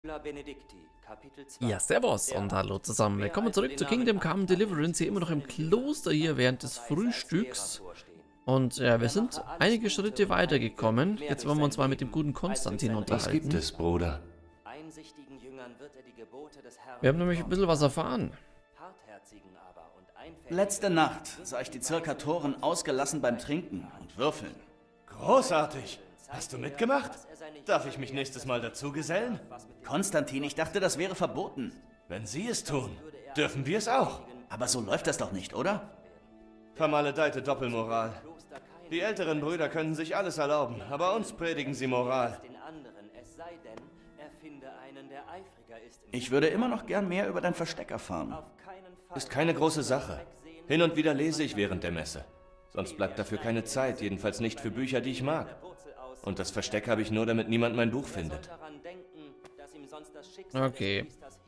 Ja, servus und hallo zusammen. Willkommen zurück zu Kingdom Come Deliverance, hier immer noch im Kloster hier während des Frühstücks. Und ja, wir sind einige Schritte weitergekommen. Jetzt wollen wir uns mal mit dem guten Konstantin unterhalten. Was gibt es, Bruder? Wir haben nämlich ein bisschen was erfahren. Letzte Nacht sah ich die Zirkatoren ausgelassen beim Trinken und Würfeln. Großartig! Hast du mitgemacht? Darf ich mich nächstes Mal dazu gesellen? Konstantin, ich dachte, das wäre verboten. Wenn Sie es tun, dürfen wir es auch. Aber so läuft das doch nicht, oder? Vermaledeite Doppelmoral. Die älteren Brüder können sich alles erlauben, aber uns predigen sie Moral. Ich würde immer noch gern mehr über dein Versteck erfahren. Ist keine große Sache. Hin und wieder lese ich während der Messe. Sonst bleibt dafür keine Zeit, jedenfalls nicht für Bücher, die ich mag. Und das Versteck habe ich nur, damit niemand mein Buch findet. Okay.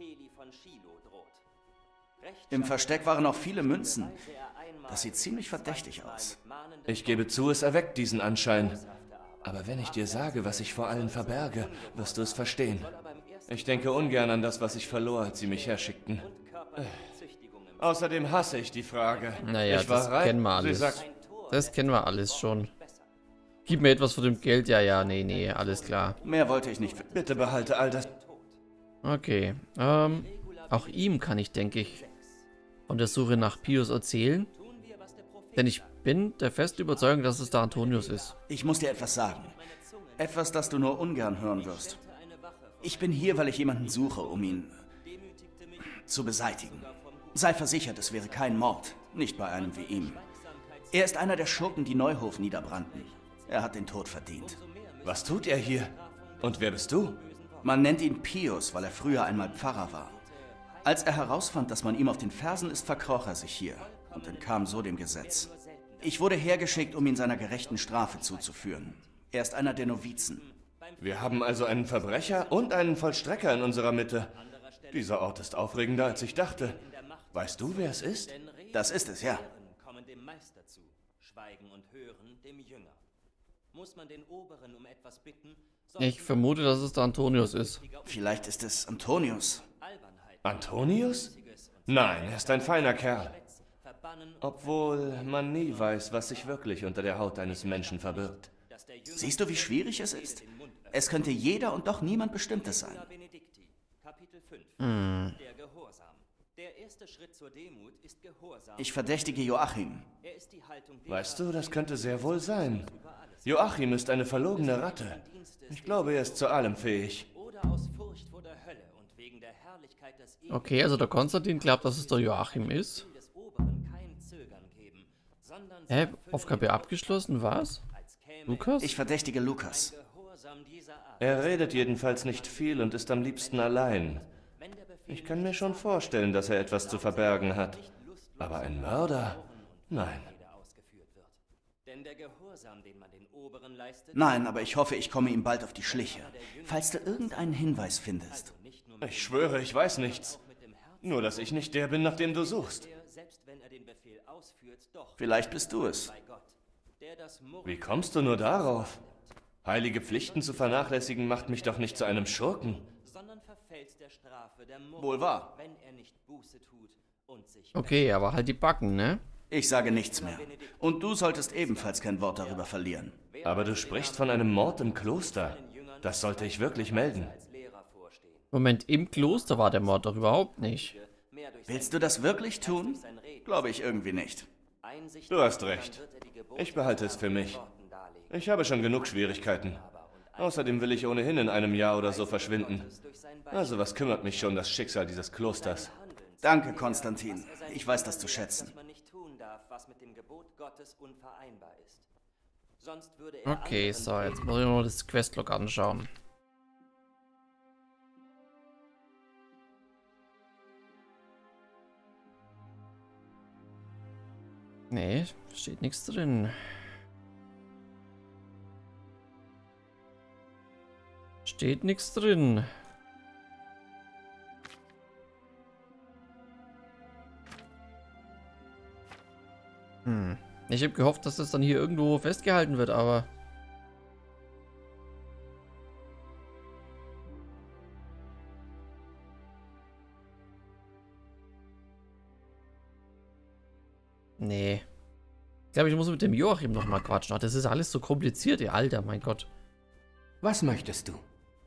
Im Versteck waren auch viele Münzen. Das sieht ziemlich verdächtig aus. Ich gebe zu, es erweckt diesen Anschein. Aber wenn ich dir sage, was ich vor allen verberge, wirst du es verstehen. Ich denke ungern an das, was ich verlor, als sie mich herschickten. Außerdem hasse ich die Frage. Naja, Ich war das reich, kennen wir sie alles. sagt, Das kennen wir alles schon. Gib mir etwas von dem Geld. Ja, nee, alles klar. Mehr wollte ich nicht. bitte behalte all das. Okay. Auch ihm kann ich, denke ich, von der Suche nach Pius erzählen. Denn ich bin der festen Überzeugung, dass es der Antonius ist. Ich muss dir etwas sagen. Etwas, das du nur ungern hören wirst. Ich bin hier, weil ich jemanden suche, um ihn zu beseitigen. Sei versichert, es wäre kein Mord. Nicht bei einem wie ihm. Er ist einer der Schurken, die Neuhof niederbrannten. Er hat den Tod verdient. Was tut er hier? Und wer bist du? Man nennt ihn Pius, weil er früher einmal Pfarrer war. Als er herausfand, dass man ihm auf den Fersen ist, verkroch er sich hier und entkam so dem Gesetz. Ich wurde hergeschickt, um ihn seiner gerechten Strafe zuzuführen. Er ist einer der Novizen. Wir haben also einen Verbrecher und einen Vollstrecker in unserer Mitte. Dieser Ort ist aufregender, als ich dachte. Weißt du, wer es ist? Das ist es, ja. Ich vermute, dass es der Antonius ist. Vielleicht ist es Antonius. Antonius? Nein, er ist ein feiner Kerl. Obwohl man nie weiß, was sich wirklich unter der Haut eines Menschen verbirgt. Siehst du, wie schwierig es ist? Es könnte jeder und doch niemand Bestimmtes sein. Ich verdächtige Joachim. Weißt du, das könnte sehr wohl sein. Joachim ist eine verlogene Ratte. Ich glaube, er ist zu allem fähig. Okay, also der Konstantin glaubt, dass es der Joachim ist. Hä? Aufgabe abgeschlossen, was? Lukas? Ich verdächtige Lukas. Er redet jedenfalls nicht viel und ist am liebsten allein. Ich kann mir schon vorstellen, dass er etwas zu verbergen hat. Aber ein Mörder? Nein. Nein, aber ich hoffe, ich komme ihm bald auf die Schliche. Falls du irgendeinen Hinweis findest. Ich schwöre, ich weiß nichts. Nur, dass ich nicht der bin, nach dem du suchst. Vielleicht bist du es. Wie kommst du nur darauf? Heilige Pflichten zu vernachlässigen macht mich doch nicht zu einem Schurken. Wohl wahr. Okay, aber halt die Backen, ne? Ich sage nichts mehr. Und du solltest ebenfalls kein Wort darüber verlieren. Aber du sprichst von einem Mord im Kloster. Das sollte ich wirklich melden. Moment, im Kloster war der Mord doch überhaupt nicht. Willst du das wirklich tun? Glaube ich irgendwie nicht. Du hast recht. Ich behalte es für mich. Ich habe schon genug Schwierigkeiten. Außerdem will ich ohnehin in einem Jahr oder so verschwinden. Also was kümmert mich schon das Schicksal dieses Klosters? Danke, Konstantin. Ich weiß das zu schätzen. Okay, so, jetzt muss ich noch das Questlog anschauen. Nee, steht nichts drin. Steht nichts drin. Ich habe gehofft, dass das dann hier irgendwo festgehalten wird, aber Nee. Ich glaube, ich muss mit dem Joachim nochmal quatschen. Ach, das ist alles so kompliziert, ihr Alter, mein Gott. Was möchtest du?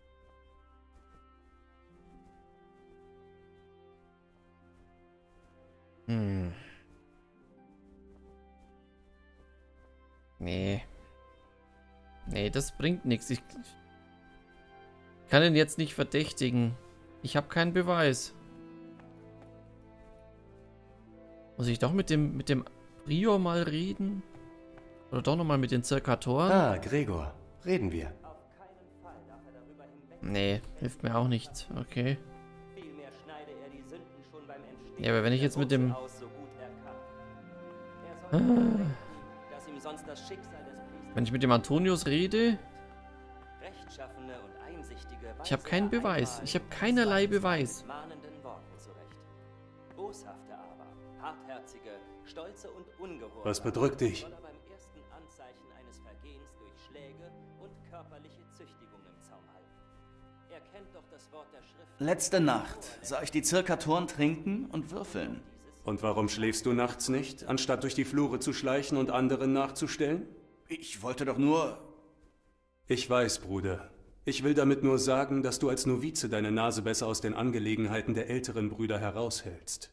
Nee. Nee, das bringt nichts. Ich kann ihn jetzt nicht verdächtigen. Ich habe keinen Beweis. Muss ich doch mit dem Prior mal reden? Oder doch nochmal mit den Zirkatoren? Ah, Gregor. Reden wir. Nee, hilft mir auch nicht. Okay. Ja, aber wenn ich jetzt mit dem... Wenn ich mit dem Antonius rede... Ich habe keinen Beweis. Ich habe keinerlei Beweis. Was bedrückt dich? Letzte Nacht sah ich die Zirkatoren trinken und würfeln. Und warum schläfst du nachts nicht, anstatt durch die Flure zu schleichen und anderen nachzustellen? Ich wollte doch nur... Ich weiß, Bruder. Ich will damit nur sagen, dass du als Novize deine Nase besser aus den Angelegenheiten der älteren Brüder heraushältst.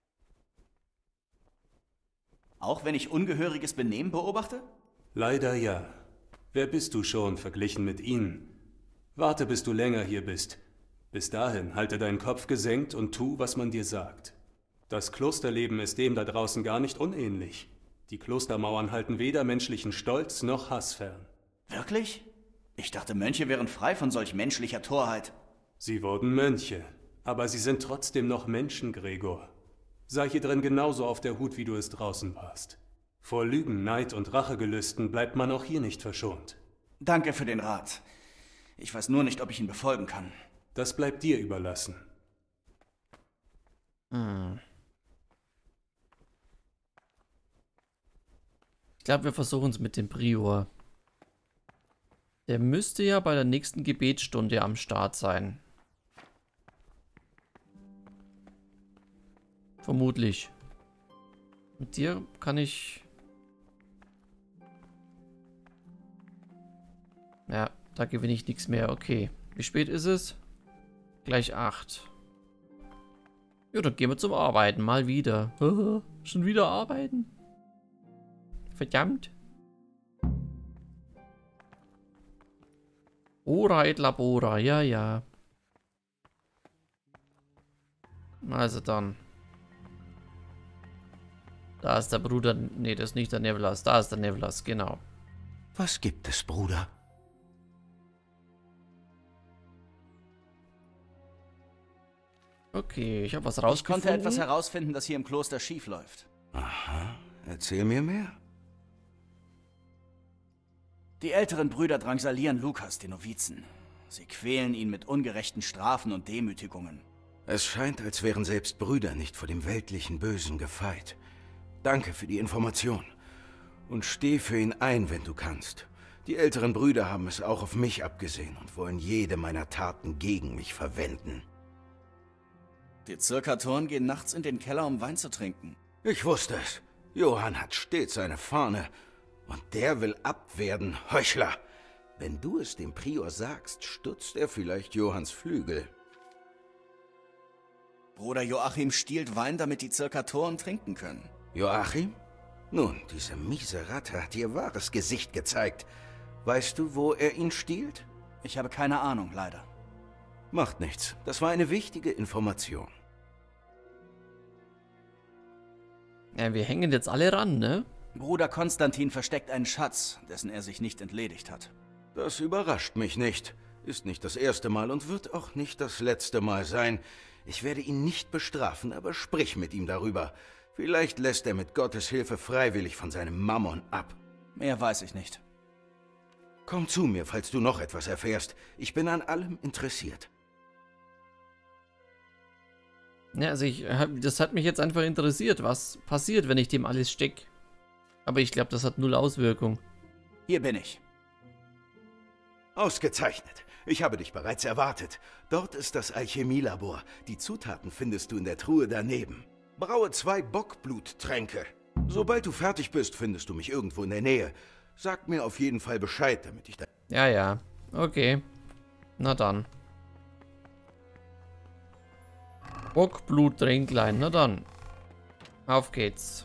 Auch wenn ich ungehöriges Benehmen beobachte? Leider ja. Wer bist du schon, verglichen mit ihnen? Warte, bis du länger hier bist. Bis dahin halte deinen Kopf gesenkt und tu, was man dir sagt. Das Klosterleben ist dem da draußen gar nicht unähnlich. Die Klostermauern halten weder menschlichen Stolz noch Hass fern. Wirklich? Ich dachte, Mönche wären frei von solch menschlicher Torheit. Sie wurden Mönche, aber sie sind trotzdem noch Menschen, Gregor. Sei hier drin genauso auf der Hut, wie du es draußen warst. Vor Lügen, Neid und Rachegelüsten bleibt man auch hier nicht verschont. Danke für den Rat. Ich weiß nur nicht, ob ich ihn befolgen kann. Das bleibt dir überlassen. Ich glaube, wir versuchen es mit dem Prior. Der müsste ja bei der nächsten Gebetsstunde am Start sein. Vermutlich. Mit dir kann ich... Ja, da gewinne ich nichts mehr. Okay. Wie spät ist es? Gleich 8. Ja, dann gehen wir zum Arbeiten. Mal wieder. Schon wieder arbeiten? Verdammt. Ora et labora. Ja, ja. Also dann. Da ist der Bruder. Nee, das ist nicht der Nevlas. Da ist der Nevlas, genau. Was gibt es, Bruder? Okay, ich habe was Ich rausgefunden. konnte etwas herausfinden, das hier im Kloster schief läuft. Aha, erzähl mir mehr. Die älteren Brüder drangsalieren Lukas, den Novizen. Sie quälen ihn mit ungerechten Strafen und Demütigungen. Es scheint, als wären selbst Brüder nicht vor dem weltlichen Bösen gefeit. Danke für die Information. Und steh für ihn ein, wenn du kannst. Die älteren Brüder haben es auch auf mich abgesehen und wollen jede meiner Taten gegen mich verwenden. Die Zirkatoren gehen nachts in den Keller, um Wein zu trinken. Ich wusste es. Johann hat stets eine Fahne. Und der will abwerden, Heuchler. Wenn du es dem Prior sagst, stutzt er vielleicht Johanns Flügel. Bruder Joachim stiehlt Wein, damit die Zirkatoren trinken können. Joachim? Nun, diese miese Ratte hat ihr wahres Gesicht gezeigt. Weißt du, wo er ihn stiehlt? Ich habe keine Ahnung, leider. Macht nichts. Das war eine wichtige Information. Ja, wir hängen jetzt alle ran, ne? Bruder Konstantin versteckt einen Schatz, dessen er sich nicht entledigt hat. Das überrascht mich nicht. Ist nicht das erste Mal und wird auch nicht das letzte Mal sein. Ich werde ihn nicht bestrafen, aber sprich mit ihm darüber. Vielleicht lässt er mit Gottes Hilfe freiwillig von seinem Mammon ab. Mehr weiß ich nicht. Komm zu mir, falls du noch etwas erfährst. Ich bin an allem interessiert. Ja, also das hat mich jetzt einfach interessiert, was passiert, wenn ich dem alles steck. Aber ich glaube, das hat null Auswirkung. Hier bin ich. Ausgezeichnet. Ich habe dich bereits erwartet. Dort ist das Alchemielabor. Die Zutaten findest du in der Truhe daneben. Braue 2 Bockbluttränke. Sobald du fertig bist, findest du mich irgendwo in der Nähe. Sag mir auf jeden Fall Bescheid, damit ich da... Ja, ja. Okay. Na dann. Bockbluttrinklein. Na dann. Auf geht's.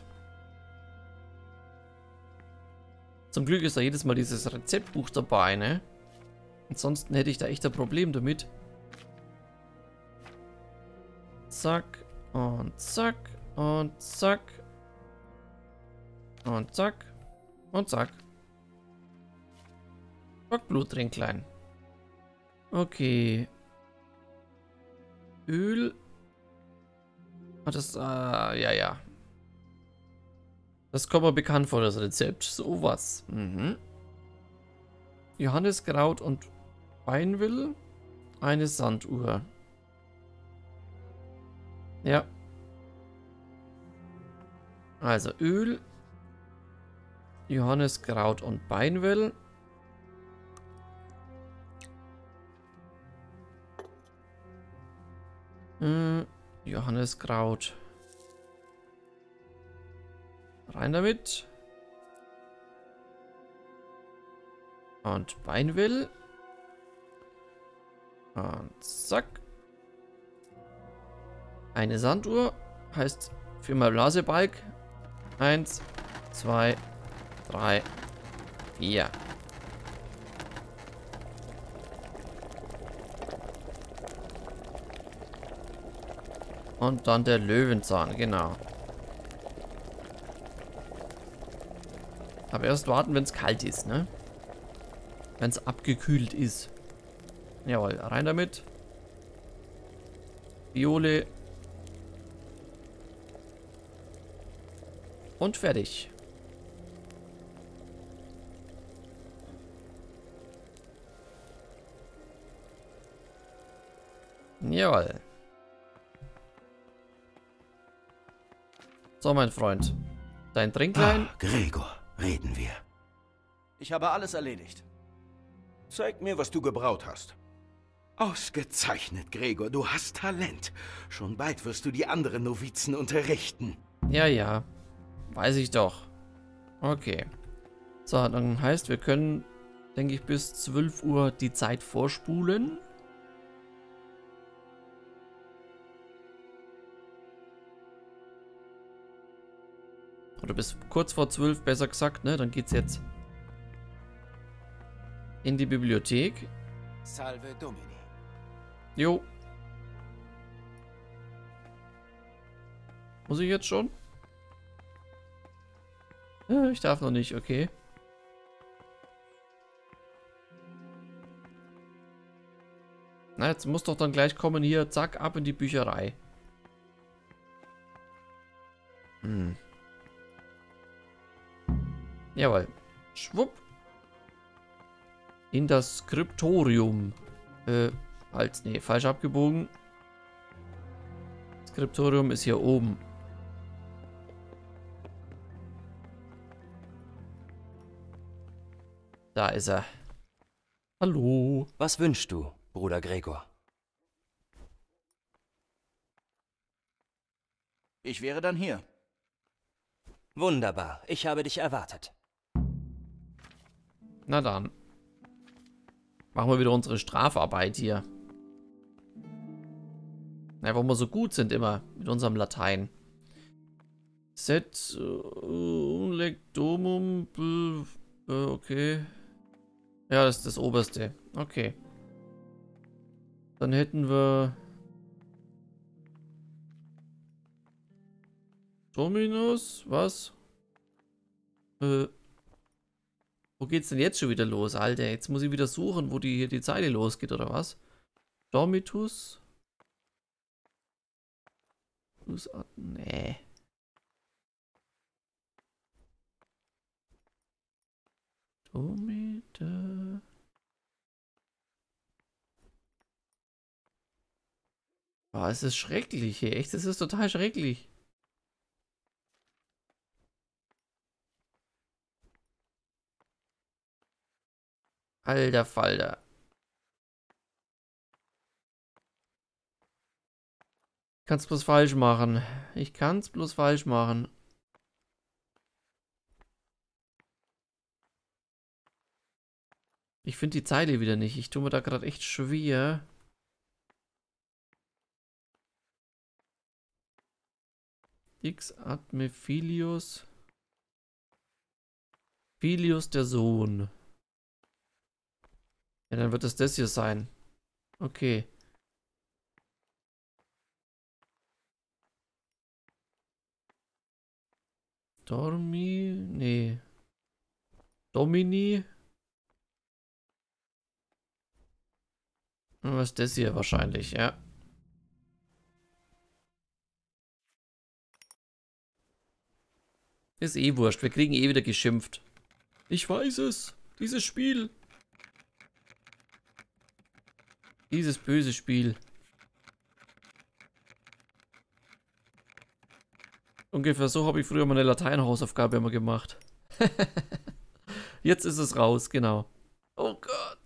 Zum Glück ist da jedes Mal dieses Rezeptbuch dabei, ne? Ansonsten hätte ich da echt ein Problem damit. Zack. Und zack. Und zack. Und zack. Und zack. Bockbluttrinklein. Okay. Öl. Ah, das, ja. Das kommt mir bekannt vor, das Rezept. Sowas. Mhm. Johanniskraut und Beinwill. Eine Sanduhr. Ja. Also Öl. Johanniskraut und Beinwill. Johanniskraut. Rein damit. Und Beinwill. Und zack. Eine Sanduhr. Heißt Firma Blasebalg. 1, 2, 3, 4. Und dann der Löwenzahn, genau. Aber erst warten, wenn es kalt ist, ne? Wenn es abgekühlt ist. Jawohl, rein damit. Viole. Und fertig. Jawohl. So, mein Freund. Dein Trinklein. Gregor, reden wir. Ich habe alles erledigt. Zeig mir, was du gebraut hast. Ausgezeichnet, Gregor. Du hast Talent. Schon bald wirst du die anderen Novizen unterrichten. Ja, ja. Weiß ich doch. Okay. So, dann heißt, wir können, denke ich, bis 12 Uhr die Zeit vorspulen. Oder bis kurz vor 12, besser gesagt, ne? Dann geht's jetzt in die Bibliothek. Salve Domini. Jo. Muss ich jetzt schon? Ich darf noch nicht, okay. Na, jetzt muss doch dann gleich kommen hier, zack, ab in die Bücherei. Jawohl. Schwupp. In das Skriptorium. Halt, nee, falsch abgebogen. Skriptorium ist hier oben. Da ist er. Hallo. Was wünschst du, Bruder Gregor? Ich wäre dann hier. Wunderbar, ich habe dich erwartet. Na dann. Machen wir wieder unsere Strafarbeit hier. Ja, warum wir so gut sind immer mit unserem Latein. Set lectomum. Okay. Ja, das ist das oberste. Okay. Dann hätten wir Dominus. Was? Wo geht's denn jetzt schon wieder los, Alter? Jetzt muss ich wieder suchen, wo hier die Zeile losgeht, oder was? Domitus? Nee. Domite. Oh, es ist schrecklich hier. Echt, es ist total schrecklich. Alter Falter. Ich kann's bloß falsch machen. Ich kann's bloß falsch machen. Ich finde die Zeile wieder nicht. Ich tue mir da gerade echt schwer. X Adme Filius. Filius der Sohn. Ja, dann wird es das hier sein. Okay. Nee. Domini. Und was ist das hier wahrscheinlich, ja. Ist eh wurscht, wir kriegen eh wieder geschimpft. Ich weiß es. Dieses Spiel. Dieses böse Spiel. Ungefähr so habe ich früher meine Lateinhausaufgabe immer gemacht. Jetzt ist es raus, genau. Oh Gott.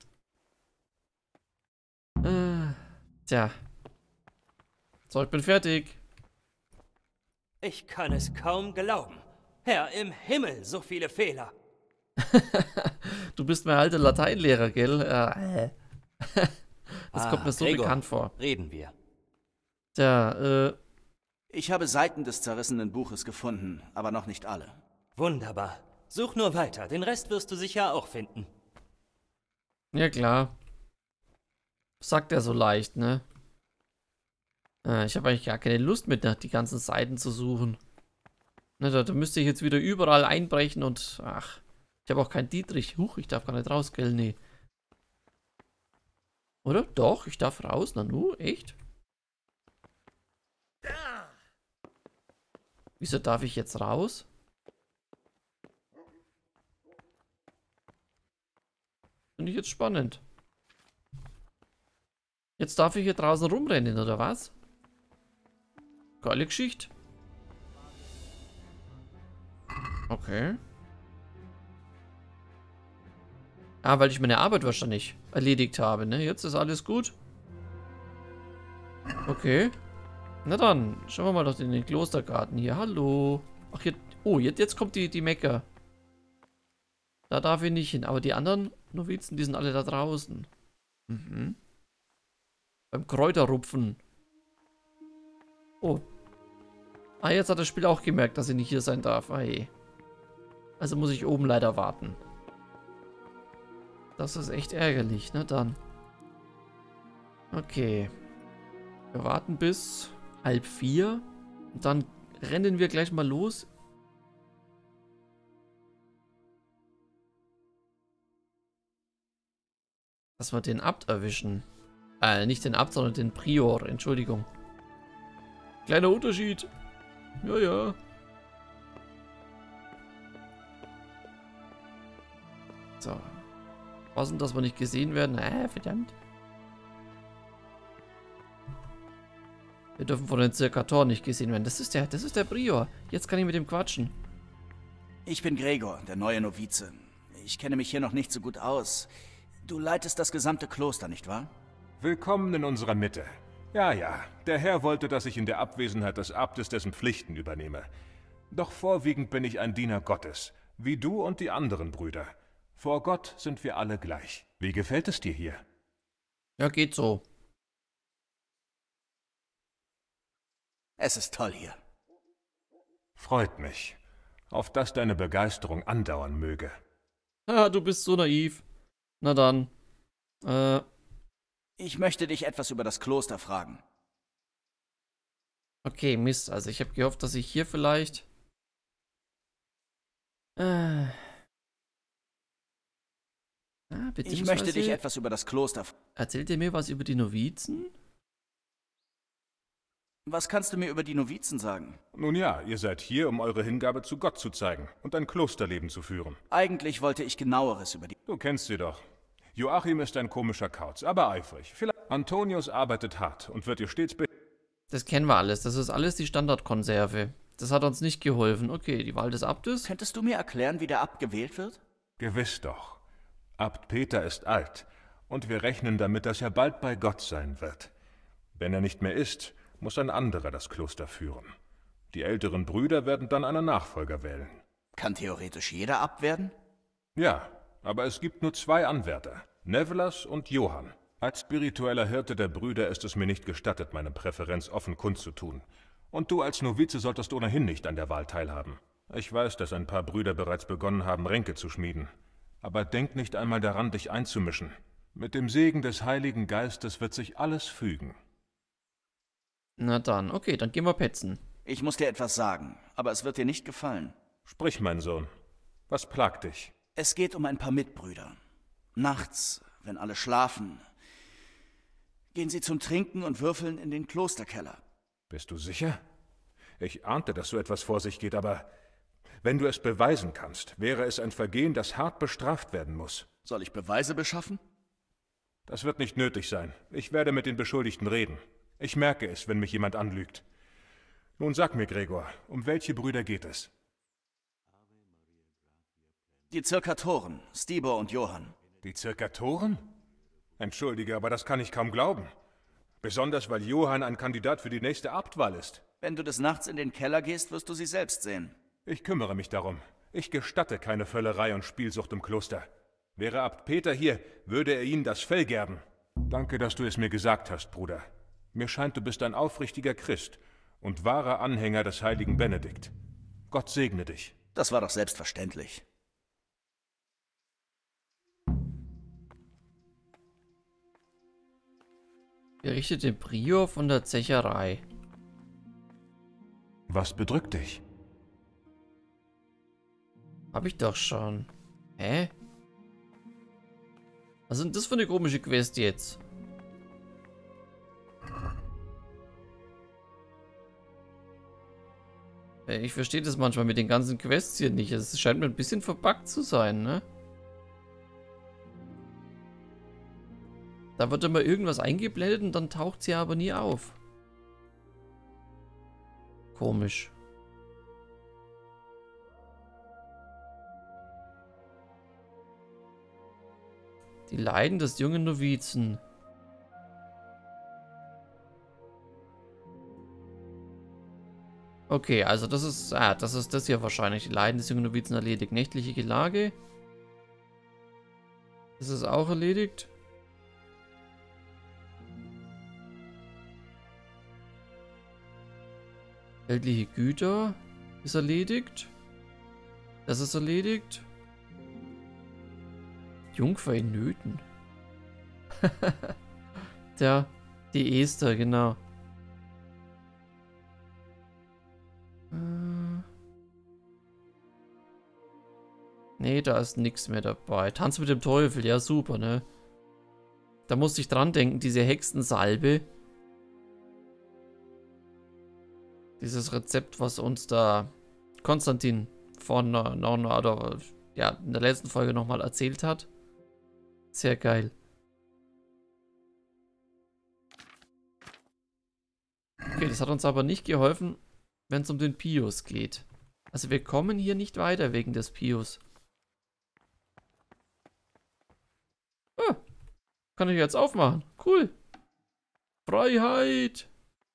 Tja. So, ich bin fertig. Ich kann es kaum glauben. Herr im Himmel, so viele Fehler. Du bist mein alter Lateinlehrer, gell? Das kommt mir so Gregor, bekannt vor. Reden wir. Tja, Ich habe Seiten des zerrissenen Buches gefunden, aber noch nicht alle. Wunderbar. Such nur weiter, den Rest wirst du sicher auch finden. ja klar. Sagt er so leicht, ne? Ich habe eigentlich gar keine Lust mit, die ganzen Seiten zu suchen. Ne, da müsste ich jetzt wieder überall einbrechen und... Ach, ich habe auch keinen Dietrich. Huch, ich darf gar nicht raus, gell? Nee. Oder? Doch, ich darf raus. Na nu, echt? Wieso darf ich jetzt raus? Finde ich jetzt spannend. Jetzt darf ich hier draußen rumrennen, oder was? Geile Geschichte. Okay. Ah, weil ich meine Arbeit wahrscheinlich erledigt habe, ne? Jetzt ist alles gut. Okay. Na dann, schauen wir mal doch in den Klostergarten hier. Hallo. Ach, jetzt, oh, jetzt kommt die Mecca. Da darf ich nicht hin. Aber die anderen Novizen, die sind alle da draußen. Mhm. Beim Kräuterrupfen. Oh. Ah, jetzt hat das Spiel auch gemerkt, dass ich nicht hier sein darf. Ah, je. Also muss ich oben leider warten. Das ist echt ärgerlich, ne? Dann. Okay. Wir warten bis 3:30. Und dann rennen wir gleich mal los. Dass wir den Abt erwischen. Nicht den Abt, sondern den Prior. Entschuldigung. Kleiner Unterschied. Ja, ja. So. Passen, dass wir nicht gesehen werden. Verdammt. Wir dürfen von den Zirkator nicht gesehen werden. Das ist der Prior. Jetzt kann ich mit dem quatschen. Ich bin Gregor, der neue Novize. Ich kenne mich hier noch nicht so gut aus. Du leitest das gesamte Kloster, nicht wahr? Willkommen in unserer Mitte. Ja, ja, der Herr wollte, dass ich in der Abwesenheit des Abtes dessen Pflichten übernehme. Doch vorwiegend bin ich ein Diener Gottes, wie du und die anderen Brüder. Vor Gott sind wir alle gleich. Wie gefällt es dir hier? Ja, geht so. Es ist toll hier. Freut mich, auf dass deine Begeisterung andauern möge. Ah, du bist so naiv. Na dann. Ich möchte dich etwas über das Kloster fragen. Okay, Mist. Also ich habe gehofft, dass ich hier vielleicht... Ich möchte dich etwas über das Kloster fragen. Erzählt ihr mir was über die Novizen? Was kannst du mir über die Novizen sagen? Nun ja, ihr seid hier, um eure Hingabe zu Gott zu zeigen und ein Klosterleben zu führen. Eigentlich wollte ich Genaueres über die... Du kennst sie doch. Joachim ist ein komischer Kauz, aber eifrig. Antonius arbeitet hart und wird ihr stets Das kennen wir alles. Das ist alles die Standardkonserve. Das hat uns nicht geholfen. Okay, die Wahl des Abtes. Könntest du mir erklären, wie der Abt gewählt wird? Gewiss doch. Abt Peter ist alt und wir rechnen damit, dass er bald bei Gott sein wird. Wenn er nicht mehr ist, muss ein anderer das Kloster führen. Die älteren Brüder werden dann einen Nachfolger wählen. Kann theoretisch jeder Abt werden? Ja, aber es gibt nur 2 Anwärter. Nevlas und Johann. Als spiritueller Hirte der Brüder ist es mir nicht gestattet, meine Präferenz offen kundzutun. Und du als Novize solltest ohnehin nicht an der Wahl teilhaben. Ich weiß, dass ein paar Brüder bereits begonnen haben, Ränke zu schmieden. Aber denk nicht einmal daran, dich einzumischen. Mit dem Segen des Heiligen Geistes wird sich alles fügen. Na dann, okay, dann gehen wir petzen. Ich muss dir etwas sagen, aber es wird dir nicht gefallen. Sprich, mein Sohn. Was plagt dich? Es geht um ein paar Mitbrüder. Nachts, wenn alle schlafen, gehen sie zum Trinken und würfeln in den Klosterkeller. Bist du sicher? Ich ahnte, dass so etwas vor sich geht, aber wenn du es beweisen kannst, wäre es ein Vergehen, das hart bestraft werden muss. Soll ich Beweise beschaffen? Das wird nicht nötig sein. Ich werde mit den Beschuldigten reden. Ich merke es, wenn mich jemand anlügt. Nun sag mir, Gregor, um welche Brüder geht es? Die Zirkatoren, Stibor und Johann. Die Zirkatoren? Entschuldige, aber das kann ich kaum glauben. Besonders, weil Johann ein Kandidat für die nächste Abtwahl ist. Wenn du des Nachts in den Keller gehst, wirst du sie selbst sehen. Ich kümmere mich darum. Ich gestatte keine Völlerei und Spielsucht im Kloster. Wäre Abt Peter hier, würde er ihnen das Fell gerben. Danke, dass du es mir gesagt hast, Bruder. Mir scheint, du bist ein aufrichtiger Christ und wahrer Anhänger des heiligen Benedikt. Gott segne dich. Das war doch selbstverständlich. Berichtete Prior von der Zecherei. Was bedrückt dich? Hab ich doch schon. Hä? Was sind das für eine komische Quest jetzt? Ich verstehe das manchmal mit den ganzen Quests hier nicht. Es scheint mir ein bisschen verbuggt zu sein, ne? Da wird immer irgendwas eingeblendet und dann taucht sie aber nie auf. Komisch. Die Leiden des jungen Novizen. Okay, also das ist das hier wahrscheinlich. Die Leiden des jungen Novizen erledigt. Nächtliche Gelage. Das ist auch erledigt. Weltliche Güter ist erledigt. Das ist erledigt. Jungfer in Nöten. Tja, die Esther, genau. Nee, da ist nichts mehr dabei. Tanz mit dem Teufel, ja super, ne? Da musste ich dran denken, diese Hexensalbe. Dieses Rezept, was uns da Konstantin von ja, in der letzten Folge nochmal erzählt hat. Sehr geil. Okay, das hat uns aber nicht geholfen, wenn es um den Pius geht. Also wir kommen hier nicht weiter wegen des Pius. Ah, kann ich jetzt aufmachen. Cool. Freiheit.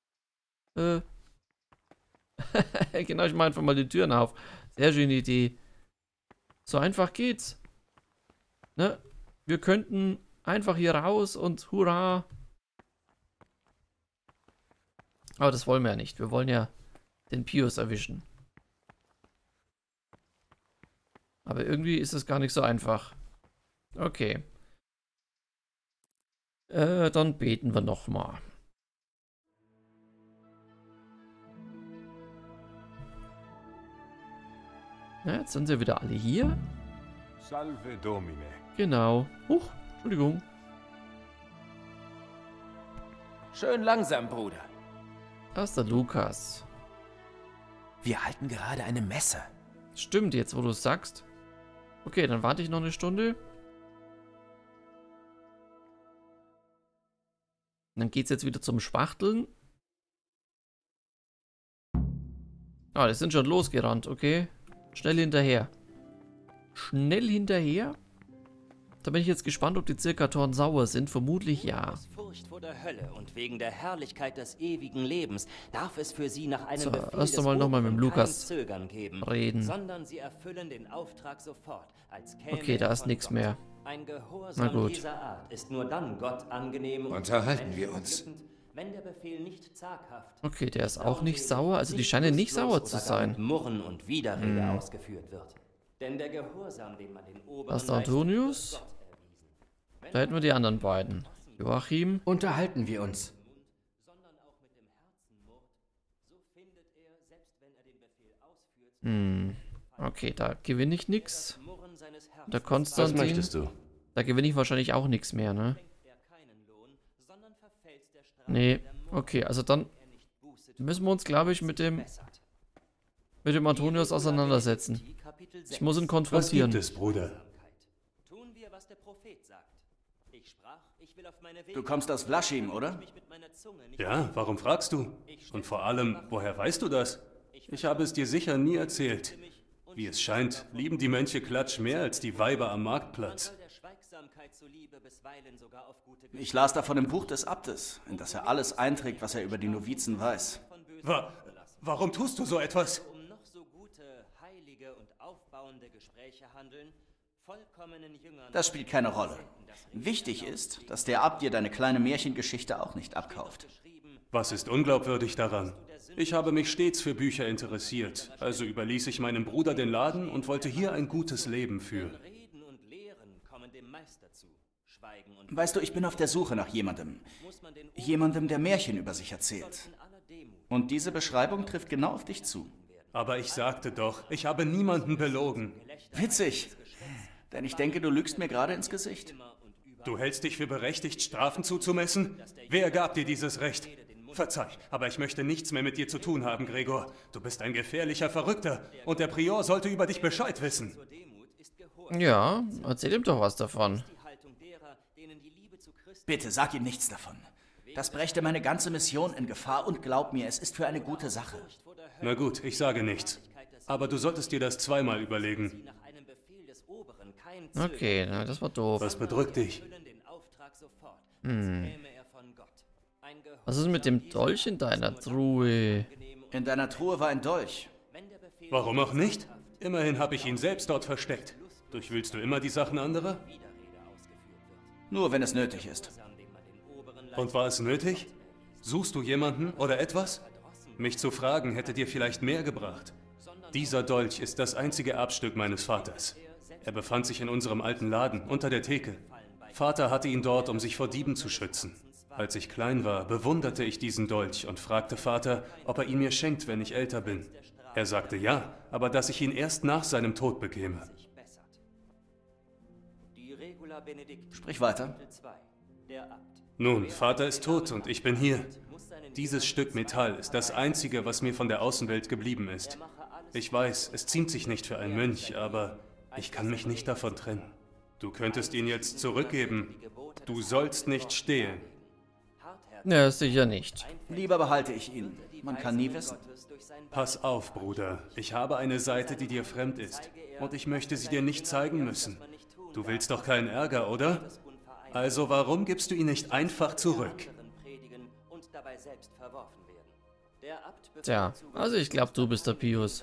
Genau, ich mache einfach mal die Türen auf. Sehr schöne Idee. So einfach geht's. Ne? Wir könnten einfach hier raus und hurra. Aber das wollen wir ja nicht. Wir wollen ja den Pius erwischen. Aber irgendwie ist es gar nicht so einfach. Okay. Dann beten wir nochmal. Ja, jetzt sind sie wieder alle hier. Salve Domine. Genau. Huch, Entschuldigung. Schön langsam, Bruder. Da ist der Lukas. Wir halten gerade eine Messe. Stimmt, jetzt wo du es sagst. Okay, dann warte ich noch eine Stunde. Dann geht's jetzt wieder zum Spachteln. Ah, die sind schon losgerannt, okay. Schnell hinterher. Schnell hinterher? Da bin ich jetzt gespannt, ob die Zirkatoren sauer sind. Vermutlich ja. vor der Hölle und wegen der Herrlichkeit des ewigen Lebens darf es für sie nach einem So, Befehl erst des einmal nochmal mit dem Oberen kein Lukas Zögern geben, reden. sondern sie erfüllen den Auftrag sofort, als käme Okay, da er ist von nichts Gott. mehr. Ein Na Gehorsam gut. dieser Art ist nur dann Gott angenehm und Unterhalten wir uns. menschenbeglückend, wenn der Befehl nicht zaghaft, Okay, der ist auch nicht sauer. Also die scheinen nicht sauer zu sein. mit Murren und Widerrede ausgeführt wird. Denn der Gehorsam, den man den Oberen Das ist der Antonius. leistet, wird Gott erwiesen. Da hätten wir die anderen beiden. Joachim. Unterhalten wir uns. Sondern auch mit dem Herzen murrt, so findet er, selbst wenn er den Befehl ausführt, Okay, da gewinne ich nichts. Murren seines Herzens Der Was Konstantin. möchtest du? Da gewinne ich wahrscheinlich auch nichts mehr, ne? er keinen Lohn, sondern verfällt der Strafe Nee. der Murren, Okay, also dann er nicht Buße tut, müssen wir uns, glaube ich, mit dem bessert. Antonius auseinandersetzen. Kapitel Ich muss ihn 6. Was gibt konfrontieren. es, Bruder? Tun wir, was der Prophet sagt. Ich sprach, ich will auf meine Wege Du kommst aus Vlaschim, oder? mich mit meiner Zunge nicht Ja, warum fragst du? Und vor allem, woher weißt du das? Ich habe es dir sicher nie erzählt. Wie es scheint, lieben die Mönche Klatsch mehr als die Weiber am Marktplatz. soll der Schweigsamkeit zuliebe bisweilen sogar auf gute Ich las davon im Buch des Abtes, in das er alles einträgt, was er über die Novizen weiß. Warum tust du so etwas? um noch so gute, heilige und aufbauende Gespräche handeln, vollkommenen Jüngern Das spielt keine Rolle. Wichtig ist, dass der Abt dir deine kleine Märchengeschichte auch nicht abkauft. Was ist unglaubwürdig daran? Ich habe mich stets für Bücher interessiert, also überließ ich meinem Bruder den Laden und wollte hier ein gutes Leben führen. Reden und Lehren kommen dem Meister zu. Schweigen und Weißt du, ich bin auf der Suche nach jemandem. muss man den Jemandem, der Märchen über sich erzählt. in aller Demut Und diese Beschreibung trifft genau auf dich zu. Aber ich sagte doch, ich habe niemanden belogen. Witzig. Denn ich denke, du lügst mir gerade ins Gesicht. Du hältst dich für berechtigt, Strafen zuzumessen? Wer gab dir dieses Recht? Verzeih, aber ich möchte nichts mehr mit dir zu tun haben, Gregor. Du bist ein gefährlicher Verrückter und der Prior sollte über dich Bescheid wissen. Demut ist Gehorsam. Ja, erzähl ihm doch was davon. Die Haltung derer, denen die Liebe zu Christus Bitte, sag ihm nichts davon. Das brächte meine ganze Mission in Gefahr und glaub mir, es ist für eine gute Sache. Na gut, ich sage nichts. Aber du solltest dir das zweimal überlegen. nach einem Befehl des Oberen kein Zögern Okay, na, das war doof. Was bedrückt dich? erfüllen den Auftrag sofort, als käme er von Gott. Ein Was ist mit dem Dolch in deiner Truhe? In deiner Truhe war ein Dolch. Warum auch nicht? Immerhin habe ich ihn selbst dort versteckt. Durchwühlst du immer die Sachen anderer? Nur wenn es nötig ist. Und war es nötig? Suchst du jemanden oder etwas? Mich zu fragen hätte dir vielleicht mehr gebracht. Dieser Dolch ist das einzige Erbstück meines Vaters. Er befand sich in unserem alten Laden, unter der Theke. Vater hatte ihn dort, um sich vor Dieben zu schützen. Als ich klein war, bewunderte ich diesen Dolch und fragte Vater, ob er ihn mir schenkt, wenn ich älter bin. Er sagte ja, aber dass ich ihn erst nach seinem Tod bekäme. Die Regula Benedicti, Sprich weiter. Kapitel 2. Der Abt. Nun, Vater ist tot und ich bin hier. Dieses Stück Metall ist das Einzige, was mir von der Außenwelt geblieben ist. Ich weiß, es ziemt sich nicht für einen Mönch, aber ich kann mich nicht davon trennen. Du könntest ihn jetzt zurückgeben. Du sollst nicht stehlen. Ja, sicher nicht. Lieber behalte ich ihn. Man kann nie wissen. Pass auf, Bruder. Ich habe eine Seite, die dir fremd ist. Und ich möchte sie dir nicht zeigen müssen. Du willst doch keinen Ärger, oder? Also warum gibst du ihn nicht einfach zurück? Predigen und dabei selbst verworfen werden. Der Abt Tja, also ich glaube, du bist der Pius.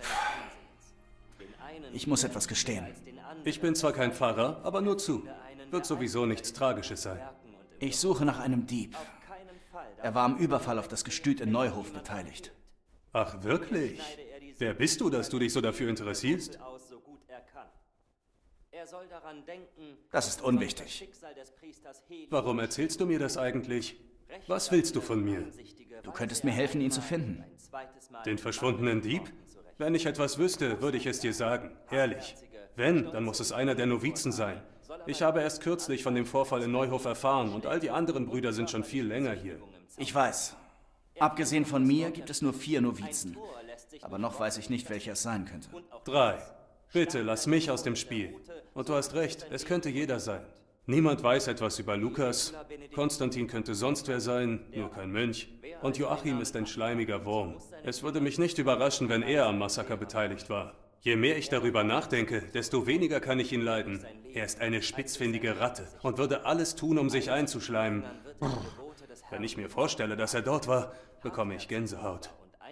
Ich muss etwas gestehen. Ich bin zwar kein Pfarrer, aber nur zu. Wird sowieso nichts Tragisches sein. Ich suche nach einem Dieb. Er war am Überfall auf das Gestüt in Neuhof beteiligt. Ach, wirklich? Wer bist du, dass du dich so dafür interessierst? aus, so gut er kann. Er soll daran denken, Das ist unwichtig. Schicksal des Priesters Heli Warum erzählst du mir das eigentlich? Was willst du von mir? Du könntest mir helfen, ihn zu finden. zweites Mal Den verschwundenen Dieb? Wenn ich etwas wüsste, würde ich es dir sagen. Ehrlich. Wenn, dann muss es einer der Novizen sein. Ich habe erst kürzlich von dem Vorfall in Neuhof erfahren und all die anderen Brüder sind schon viel länger hier. Ich weiß. Abgesehen von mir gibt es nur 4 Novizen. Aber noch weiß ich nicht, welcher es sein könnte. 3. Bitte, lass mich aus dem Spiel. Und du hast recht, es könnte jeder sein. Niemand weiß etwas über Lukas. Konstantin könnte sonst wer sein, nur kein Mönch. Und Joachim ist ein schleimiger Wurm. Es würde mich nicht überraschen, wenn er am Massaker beteiligt war. Je mehr ich darüber nachdenke, desto weniger kann ich ihn leiden. Er ist eine spitzfindige Ratte und würde alles tun, um sich einzuschleimen. Wenn ich mir vorstelle, dass er dort war, bekomme ich Gänsehaut.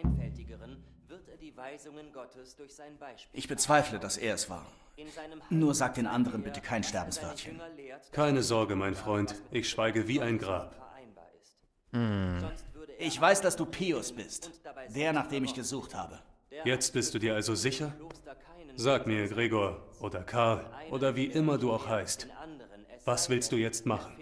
Ich bezweifle, dass er es war. Nur sag den anderen bitte kein Sterbenswörtchen. Keine Sorge, mein Freund. Ich schweige wie ein Grab. Ich weiß, dass du Pius bist. Der, nach dem ich gesucht habe. Jetzt bist du dir also sicher? Sag mir, Gregor oder Karl oder wie immer du auch heißt. Was willst du jetzt machen?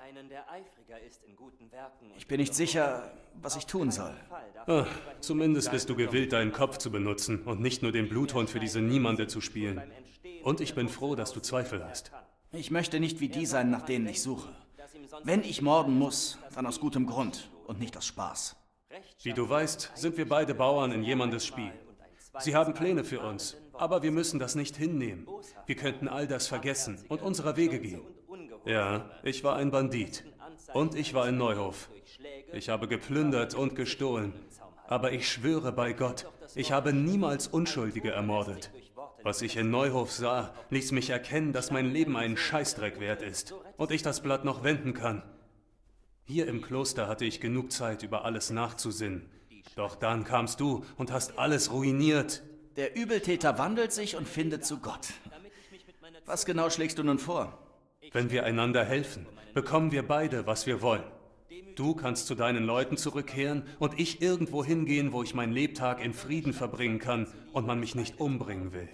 Ich bin nicht sicher, was ich tun soll. Ah, zumindest bist du gewillt, deinen Kopf zu benutzen und nicht nur den Bluthund für diese Niemande zu spielen. Und ich bin froh, dass du Zweifel hast. Ich möchte nicht wie die sein, nach denen ich suche. Wenn ich morden muss, dann aus gutem Grund und nicht aus Spaß. Wie du weißt, sind wir beide Bauern in jemandes Spiel. Sie haben Pläne für uns, aber wir müssen das nicht hinnehmen. Wir könnten all das vergessen und unserer Wege gehen. Ja, ich war ein Bandit. Und ich war in Neuhof. Ich habe geplündert und gestohlen. Aber ich schwöre bei Gott, ich habe niemals Unschuldige ermordet. Was ich in Neuhof sah, ließ mich erkennen, dass mein Leben einen Scheißdreck wert ist und ich das Blatt noch wenden kann. Hier im Kloster hatte ich genug Zeit, über alles nachzusinnen. Doch dann kamst du und hast alles ruiniert. Der Übeltäter wandelt sich und findet zu Gott. Was genau schlägst du nun vor? Wenn wir einander helfen, bekommen wir beide, was wir wollen. Du kannst zu deinen Leuten zurückkehren und ich irgendwo hingehen, wo ich meinen Lebtag in Frieden verbringen kann und man mich nicht umbringen will.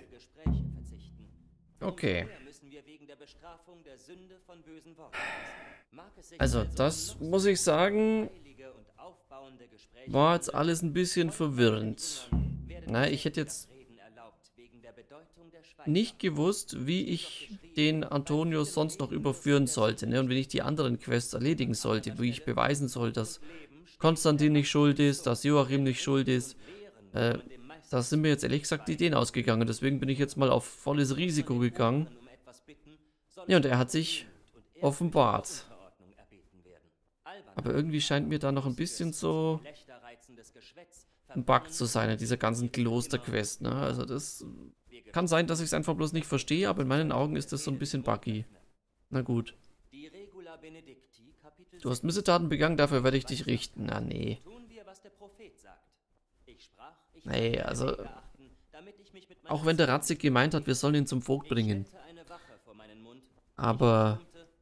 Okay. Also das muss ich sagen, war jetzt alles ein bisschen verwirrend. Na, ich hätte jetzt nicht gewusst, wie ich den Antonius sonst noch überführen sollte, ne? Und wenn ich die anderen Quests erledigen sollte, wie ich beweisen soll, dass Konstantin nicht schuld ist, dass Joachim nicht schuld ist. Da sind mir jetzt ehrlich gesagt die Ideen ausgegangen, deswegen bin ich jetzt mal auf volles Risiko gegangen. Ja, und er hat sich offenbart. Aber irgendwie scheint mir da noch ein bisschen so ein Bug zu sein in dieser ganzen Klosterquest, ne? Also das kann sein, dass ich es einfach bloß nicht verstehe, aber in meinen Augen ist das so ein bisschen buggy. Na gut. Du hast Missetaten begangen, dafür werde ich dich richten. Na nee. Nee, also auch wenn der Ratzig gemeint hat, wir sollen ihn zum Vogt bringen. Aber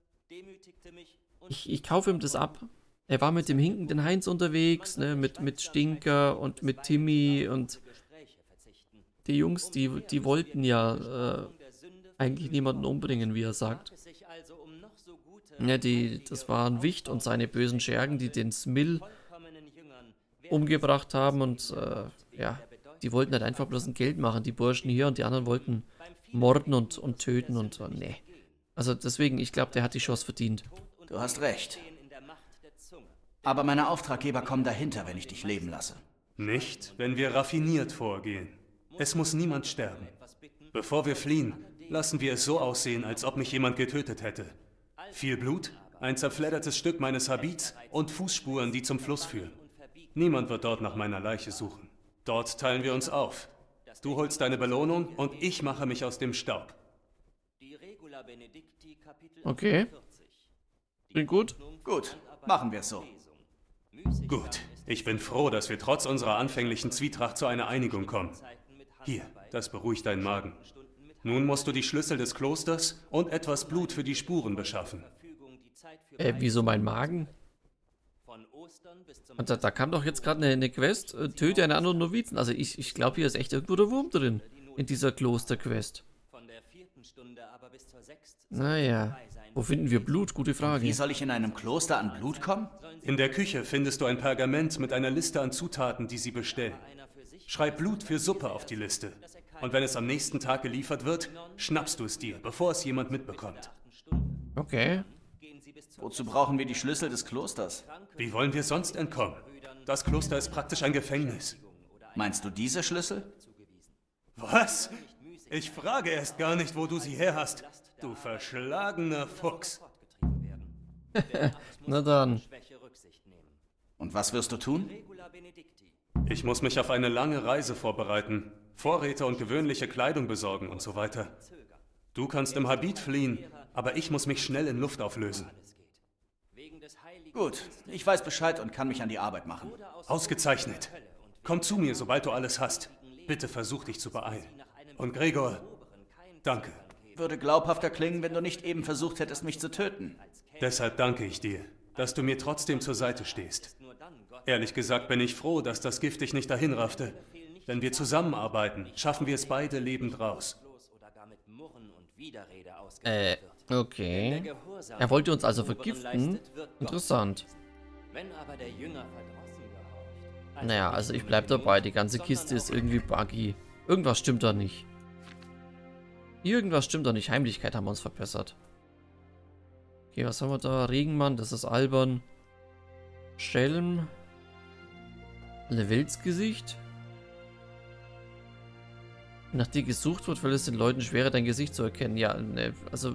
ich kaufe ihm das ab. Er war mit dem hinkenden Heinz unterwegs, ne, mit Stinker und mit Timmy und die Jungs, die wollten ja eigentlich niemanden umbringen, wie er sagt. Ja, das waren Wicht und seine bösen Schergen, die den Smill umgebracht haben und ja, die wollten halt einfach bloß ein Geld machen, die Burschen hier, und die anderen wollten morden und töten und nee. Also deswegen, ich glaube, der hat die Chance verdient. Du hast recht. Aber meine Auftraggeber kommen dahinter, wenn ich dich leben lasse. Nicht, wenn wir raffiniert vorgehen. Es muss niemand sterben. Bevor wir fliehen, lassen wir es so aussehen, als ob mich jemand getötet hätte. Viel Blut, ein zerfleddertes Stück meines Habits und Fußspuren, die zum Fluss führen. Niemand wird dort nach meiner Leiche suchen. Dort teilen wir uns auf. Du holst deine Belohnung und ich mache mich aus dem Staub. Okay. Klingt gut. Gut, machen wir es so. Gut, ich bin froh, dass wir trotz unserer anfänglichen Zwietracht zu einer Einigung kommen. Hier, das beruhigt deinen Magen. Nun musst du die Schlüssel des Klosters und etwas Blut für die Spuren beschaffen. Wieso mein Magen? Und da kam doch jetzt gerade eine Quest, töte einen anderen Novizen. Also ich glaube, hier ist echt irgendwo der Wurm drin, in dieser Klosterquest. Naja, wo finden wir Blut? Gute Frage. Wie soll ich in einem Kloster an Blut kommen? In der Küche findest du ein Pergament mit einer Liste an Zutaten, die sie bestellen. Schreib Blut für Suppe auf die Liste. Und wenn es am nächsten Tag geliefert wird, schnappst du es dir, bevor es jemand mitbekommt. Okay. Wozu brauchen wir die Schlüssel des Klosters? Wie wollen wir sonst entkommen? Das Kloster ist praktisch ein Gefängnis. Meinst du diese Schlüssel? Was? Ich frage erst gar nicht, wo du sie her hast, du verschlagener Fuchs. Na dann. Und was wirst du tun? Ich muss mich auf eine lange Reise vorbereiten, Vorräte und gewöhnliche Kleidung besorgen und so weiter. Du kannst im Habit fliehen, aber ich muss mich schnell in Luft auflösen. Gut, ich weiß Bescheid und kann mich an die Arbeit machen. Ausgezeichnet. Komm zu mir, sobald du alles hast. Bitte versuch dich zu beeilen. Und Gregor, danke. Würde glaubhafter klingen, wenn du nicht eben versucht hättest, mich zu töten. Deshalb danke ich dir, dass du mir trotzdem zur Seite stehst. Ehrlich gesagt bin ich froh, dass das Gift dich nicht dahin raffte. Wenn wir zusammenarbeiten, schaffen wir es beide lebend raus. Okay. Er wollte uns also vergiften. Interessant. Naja, also ich bleib dabei. Die ganze Kiste ist irgendwie buggy. Irgendwas stimmt da nicht. Irgendwas stimmt da nicht. Heimlichkeit haben wir uns verbessert. Okay, was haben wir da? Regenmann, das ist albern. Schelm. Levelsgesicht. Nach dir gesucht wird, weil es den Leuten schwerer, dein Gesicht zu erkennen. Ja, ne, also...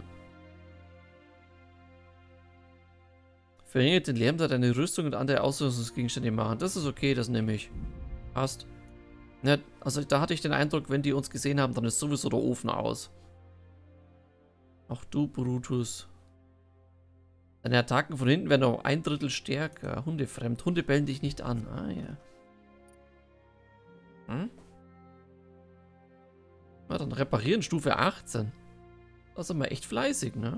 Verringert den Lärm, da deine Rüstung und andere Ausrüstungsgegenstände machen. Das ist okay, das nehme ich. Passt. Ja, also da hatte ich den Eindruck, wenn die uns gesehen haben, dann ist sowieso der Ofen aus. Auch du, Brutus. Deine Attacken von hinten werden um 1/3 stärker. Hundefremd. Hunde bellen dich nicht an. Ah, ja. Hm? Na, dann reparieren Stufe 18. Da sind wir echt fleißig, ne?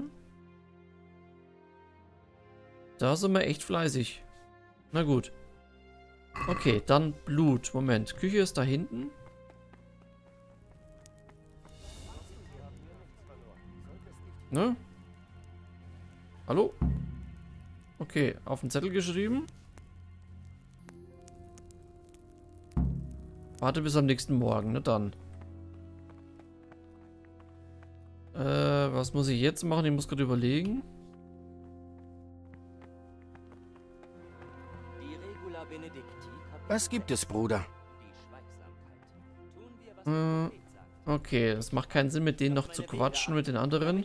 Da sind wir echt fleißig. Na gut. Okay, dann Blut. Moment, Küche ist da hinten. Ne? Hallo? Okay, auf den Zettel geschrieben. Warte bis am nächsten Morgen, ne dann. Was muss ich jetzt machen? Ich muss gerade überlegen. Was gibt es, Bruder? Okay, es macht keinen Sinn, mit denen noch zu quatschen, mit den anderen.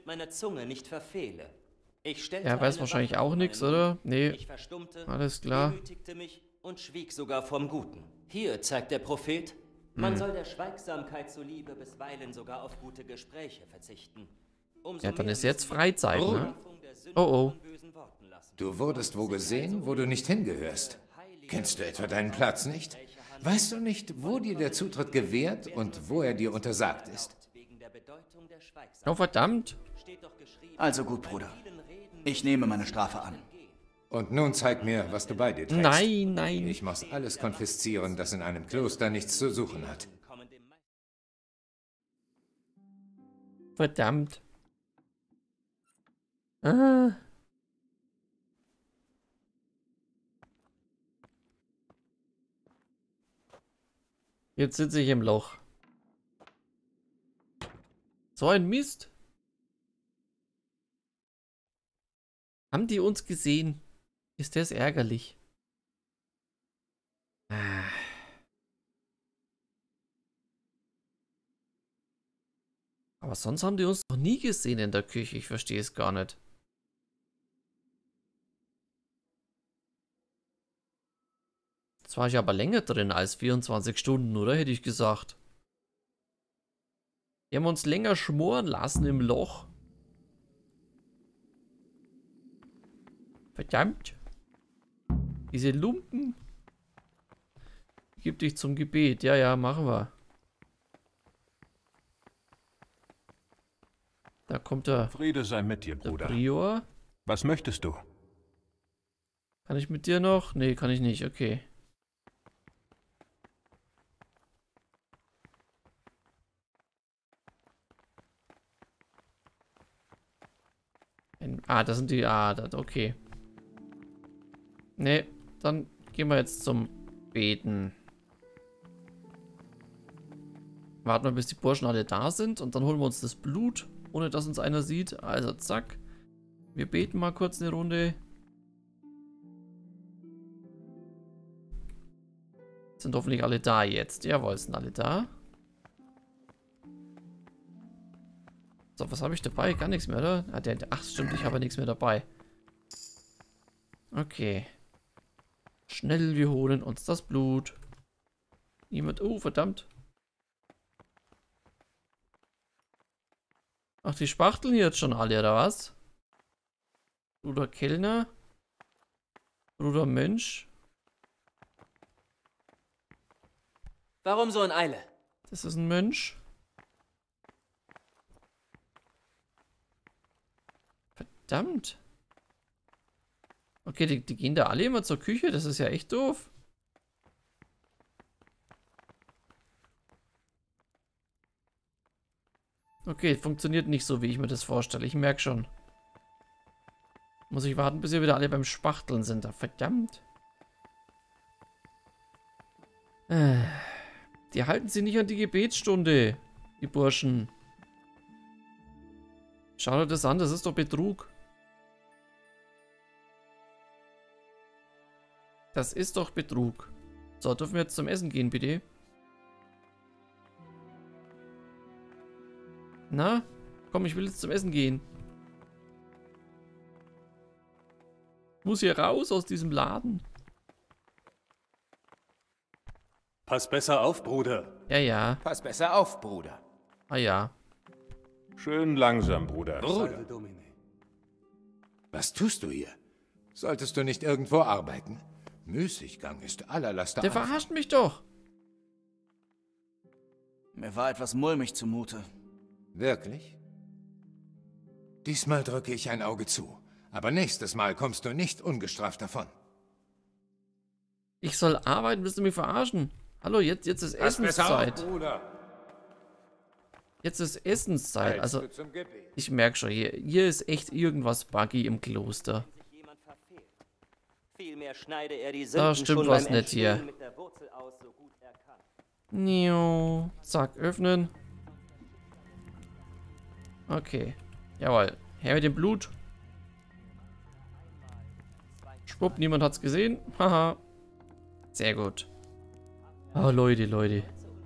Er weiß wahrscheinlich auch nichts, oder? Nee, alles klar. Und schwieg sogar vom Guten. Hier zeigt der Prophet, man soll der Schweigsamkeit zuliebe bisweilen sogar auf gute Gespräche verzichten. Ja, dann ist jetzt Freizeit, ne? Oh oh. Du wurdest wo gesehen, wo du nicht hingehörst. Kennst du etwa deinen Platz nicht? Weißt du nicht, wo dir der Zutritt gewährt und wo er dir untersagt ist? Oh, verdammt. Also gut, Bruder. Ich nehme meine Strafe an. Und nun zeig mir, was du bei dir trägst. Nein, nein. Ich muss alles konfiszieren, das in einem Kloster nichts zu suchen hat. Verdammt. Ah. Jetzt sitze ich im Loch. So ein Mist. Haben die uns gesehen? Ist das ärgerlich. Aber sonst haben die uns noch nie gesehen in der Küche. Ich verstehe es gar nicht. Jetzt war ich aber länger drin als 24 Stunden, oder? Hätte ich gesagt. Die haben uns länger schmoren lassen im Loch. Verdammt. Diese Lumpen. Gib dich zum Gebet. Ja, ja, machen wir. Da kommt der... Friede sei mit dir, Bruder. Prior. Was möchtest du? Kann ich mit dir noch? Nee, kann ich nicht. Okay. Das sind die... okay. Nee, dann gehen wir jetzt zum Beten. Warten wir, bis die Burschen alle da sind und dann holen wir uns das Blut, ohne dass uns einer sieht. Also zack. Wir beten mal kurz eine Runde. Sind hoffentlich alle da jetzt. Jawohl, sind alle da. So, was habe ich dabei? Gar nichts mehr, oder? Ach, stimmt, ich habe nichts mehr dabei. Okay. Schnell, wir holen uns das Blut. Niemand... Oh, verdammt. Ach, die spachteln jetzt schon alle, oder was? Oder Kellner? Bruder Mensch. Warum so in Eile? Das ist ein Mensch. Verdammt. Okay, die gehen da alle immer zur Küche. Das ist ja echt doof. Okay, funktioniert nicht so, wie ich mir das vorstelle. Ich merke schon. Muss ich warten, bis wir wieder alle beim Spachteln sind. Verdammt. Die halten sich nicht an die Gebetsstunde, die Burschen. Schau dir das an, das ist doch Betrug. Das ist doch Betrug. So, dürfen wir jetzt zum Essen gehen, bitte? Na? Komm, ich will jetzt zum Essen gehen. Muss hier raus aus diesem Laden. Pass besser auf, Bruder. Ja, ja. Pass besser auf, Bruder. Ah ja. Schön langsam, Bruder. Salve, Domine. Was tust du hier? Solltest du nicht irgendwo arbeiten? Müßiggang ist aller Laster. Der verarscht mich doch. Mir war etwas mulmig zumute. Wirklich? Diesmal drücke ich ein Auge zu. Aber nächstes Mal kommst du nicht ungestraft davon. Ich soll arbeiten, willst du mich verarschen? Hallo, jetzt ist Essenszeit. Jetzt ist Essenszeit. Also, ich merke schon, hier ist echt irgendwas buggy im Kloster. Da stimmt was nicht hier. Nio. Zack, öffnen. Okay. Jawohl. Her mit dem Blut. Schwupp, niemand hat's gesehen. Haha. Sehr gut. Oh, Leute.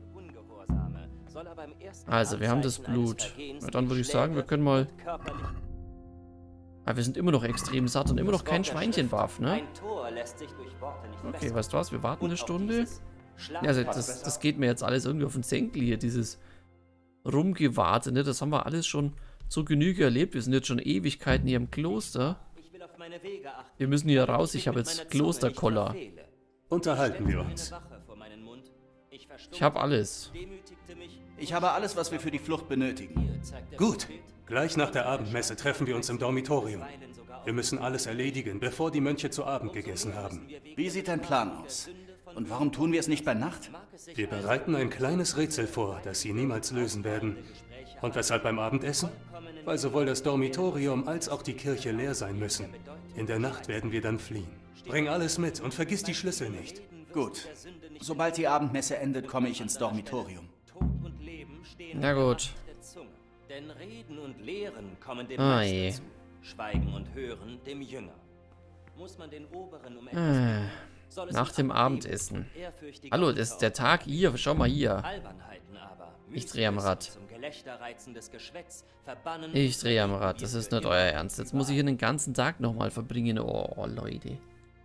Also, wir haben das Blut. Na, dann würde ich sagen, wir können mal... Ah, wir sind immer noch extrem satt und immer noch kein Schweinchenwaff, ne? Okay, weißt du was? Wir warten eine Stunde. Ja, also das geht mir jetzt alles irgendwie auf den Senkel hier, dieses Rumgewarte, ne? Das haben wir alles schon zur Genüge erlebt. Wir sind jetzt schon Ewigkeiten hier im Kloster. Wir müssen hier raus. Ich habe jetzt Klosterkoller. Unterhalten wir uns. Ich habe alles. Ich habe alles, was wir für die Flucht benötigen. Gut. Gleich nach der Abendmesse treffen wir uns im Dormitorium. Wir müssen alles erledigen, bevor die Mönche zu Abend gegessen haben. Wie sieht dein Plan aus? Und warum tun wir es nicht bei Nacht? Wir bereiten ein kleines Rätsel vor, das sie niemals lösen werden. Und weshalb beim Abendessen? Weil sowohl das Dormitorium als auch die Kirche leer sein müssen. In der Nacht werden wir dann fliehen. Bring alles mit und vergiss die Schlüssel nicht. Gut. Sobald die Abendmesse endet, komme ich ins Dormitorium. Na gut. Denn Reden und Lehren kommen dem Ah, Meister je. zu. Schweigen und Hören dem Jünger. Muss man den Oberen um etwas soll es Nach ihm dem abnehmen, Abendessen. ehrfürchtig Hallo, das ist der Tag hier. Schau mal hier. Albernheiten aber, Ich drehe am Rad. zum Gelächter reizendes Geschwätz, verbannen Ich drehe am Rad. Das ist nicht euer Ernst. Jetzt muss ich hier den ganzen Tag nochmal verbringen. Oh, Leute.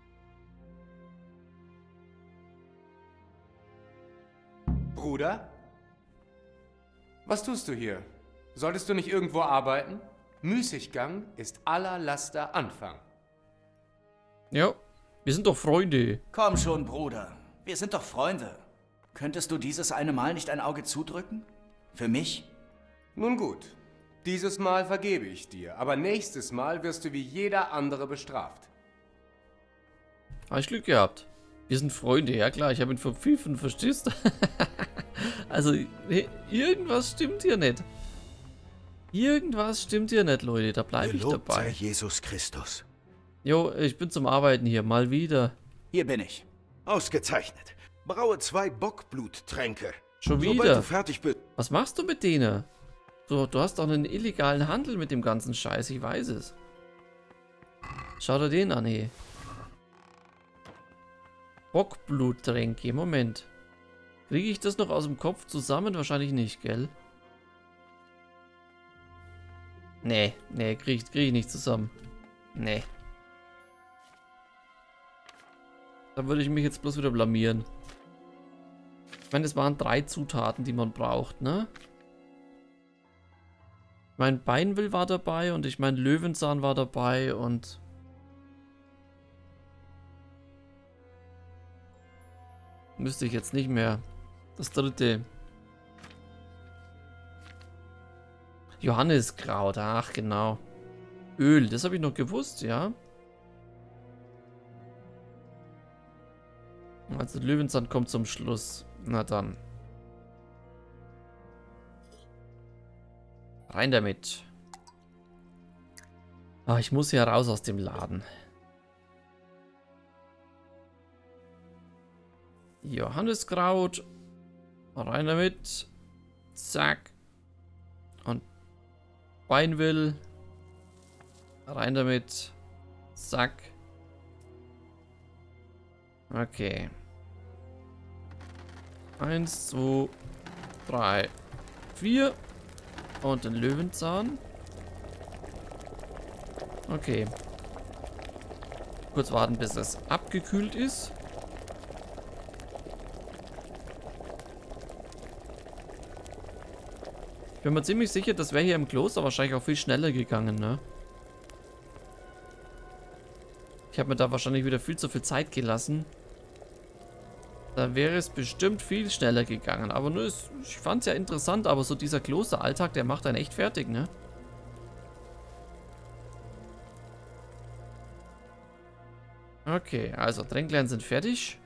Bruder? Was tust du hier? Solltest du nicht irgendwo arbeiten? Müßiggang ist aller Laster Anfang. Ja, wir sind doch Freunde. Komm schon, Bruder. Wir sind doch Freunde. Könntest du dieses eine Mal nicht ein Auge zudrücken? Für mich? Nun gut, dieses Mal vergebe ich dir, aber nächstes Mal wirst du wie jeder andere bestraft. Habe ich Glück gehabt. Wir sind Freunde, ja klar. Ich habe ihn verpfiffen, verstehst du? Also, irgendwas stimmt hier nicht. Irgendwas stimmt hier nicht, Leute. Da bleibe ich Gelobt sei dabei. Jesus Christus. Jo, ich bin zum Arbeiten hier. Mal wieder. Hier bin ich. Ausgezeichnet. Braue 2 Bockbluttränke. Schon Sobald wieder. du fertig bist. Was machst du mit denen? So, du hast doch einen illegalen Handel mit dem ganzen Scheiß. Ich weiß es. Schau dir den an, ey. Bockbluttränke. Moment. Kriege ich das noch aus dem Kopf zusammen? Wahrscheinlich nicht, gell? Nee, krieg ich nicht zusammen. Nee. Da würde ich mich jetzt bloß wieder blamieren. Ich meine, es waren 3 Zutaten, die man braucht, ne? Mein Beinwill war dabei und ich meine Löwenzahn war dabei und... Müsste ich jetzt nicht mehr. Das dritte. Johanniskraut, ach genau. Öl, das habe ich noch gewusst, ja. Also Löwenzahn kommt zum Schluss. Na dann. Rein damit. Ah, ich muss ja raus aus dem Laden. Johanniskraut. Rein damit. Zack. Und Weinwill. Rein damit. Zack. Okay. 1, 2, 3, 4. Und den Löwenzahn. Okay. Kurz warten, bis es abgekühlt ist. Ich bin mir ziemlich sicher, das wäre hier im Kloster wahrscheinlich auch viel schneller gegangen, ne? Ich habe mir da wahrscheinlich wieder viel zu viel Zeit gelassen. Da wäre es bestimmt viel schneller gegangen. Aber nur ich fand es ja interessant, aber so dieser Klosteralltag, der macht einen echt fertig, ne? Okay, also Tränklein sind fertig.